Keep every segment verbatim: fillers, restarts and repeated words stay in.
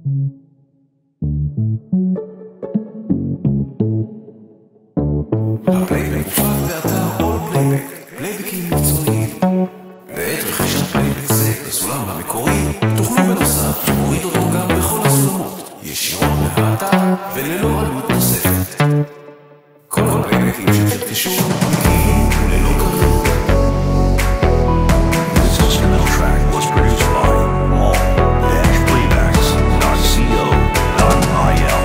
הפלייבק מופק באתר all-playbacks, פלייבקים מקצועיים. בעת רכישת פלייבק זה בסולם המקורי, תוכלו בנוסף להוריד אותו גם בכל הסולמות, ישירות מהאתר וללא עלות נוספת. כל הפלייבקים שתרכשו מגיעים ללא כרוך. This instrumental track was produced by all playbacks dot co dot I L.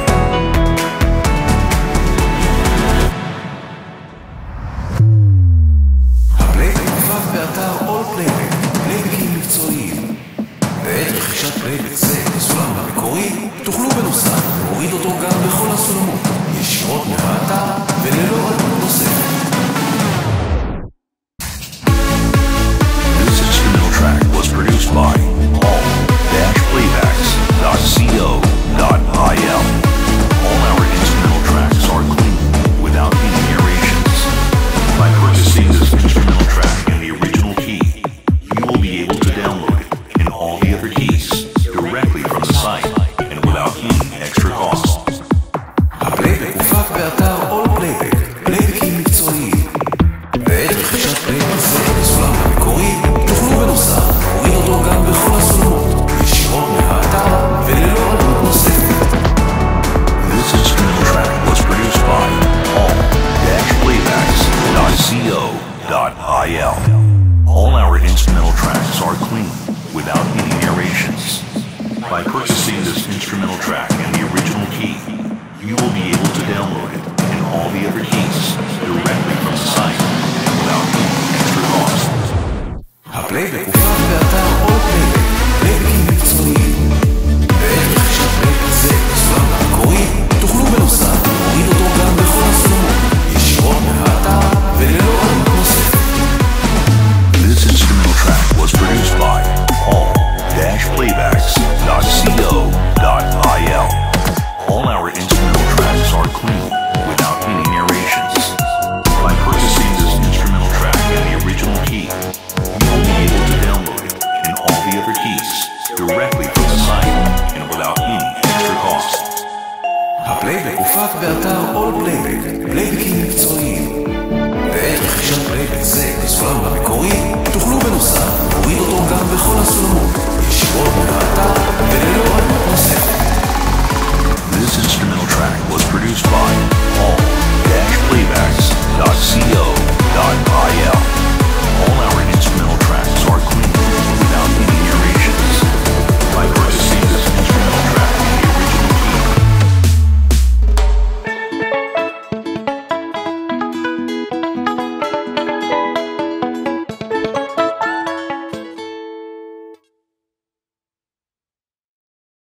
באתר all-playbacks, פלייבקים מקצועיים. בעת רכישת פלייבק זה בסולם המקורי, תוכלו בנוסף להוריד אותו גם בכל הסולמות, ישירות מהאתר וללא עלות נוספת. This instrumental track was produced by all playbacks dot co dot I L. All our instrumental tracks are clean, without any narrations. By purchasing this instrumental track in the original key, you will be able to download it in all the other keys directly from the site and without any extra cost. הפלייבק מופק באתר all-playbacks, פלייבקים מקצועיים. בעת רכישת פלייבק זה בסולם המקורי, תוכלו בנוסף להוריד אותו גם בכל הסולמות, ישירות מהאתר וללא עלות נוספת. This instrumental track was produced by all playbacks dot co dot I L. All our instrumental tracks are clean, without any narrations. By purchasing this instrumental track in the original key, you will be able to download it in all the other keys directly from the site and without any extra cost. הפלייבק הופק באתר all-playbacks, פלייבקים מקצועיים. בעת רכישת פלייבק זה בסולם המקורי, תוכלו בנוסף להוריד אותו גם בכל הסולמות, ישירות מהאתר וללא עלות נוספת. This instrumental track was produced by all playbacks dot co dot I L. All our instrumental tracks are clean, without any narrations. By purchasing this instrumental track in the original key, you will be able to download it in all the other keys directly from the site and without any extra cost. הפלייבק הופק באתר all-playbacks, פלייבקים מקצועיים. בעת רכישת פלייבק זה בסולם המקורי, תוכלו בנוסף להוריד אותו גם בכל הסולמות, ישירות מהאתר וללא